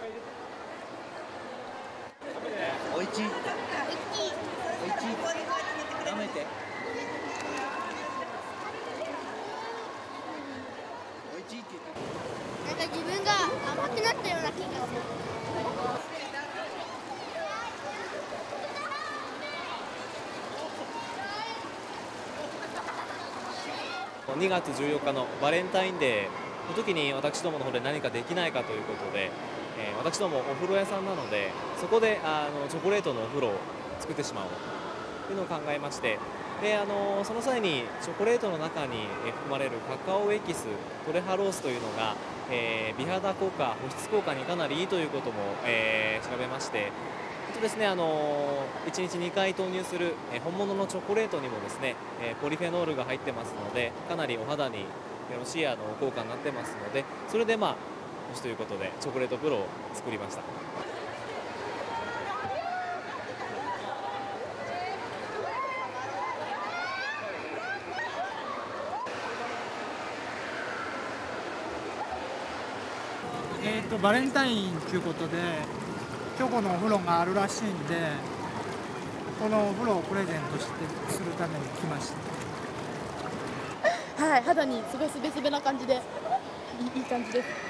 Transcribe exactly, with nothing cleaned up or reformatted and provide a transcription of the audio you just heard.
おいちい。おいちい。舐めて。おいちいって言って。 なんか自分が甘くなったような気がする。 にがつじゅうよっかのバレンタインデーの時に私どもの方で何かできないかということで、えー、私どもお風呂屋さんなのでそこであのチョコレートのお風呂を作ってしまおうというのを考えまして、であのその際にチョコレートの中に含まれるカカオエキストレハロースというのが、えー、美肌効果保湿効果にかなりいいということも、えー、調べまして、とですね、あのいちにちにかい投入する、えー、本物のチョコレートにもですね、えー、ポリフェノールが入ってますので、かなりお肌によろしいあの効果になってますので、それでまあ保湿ということでチョコレート風呂を作りました。 えーとバレンタインということでチョコのお風呂があるらしいんで、このお風呂をプレゼントしてするために来ました。 はい、肌にすごいスベスベな感じでいい、いい感じです。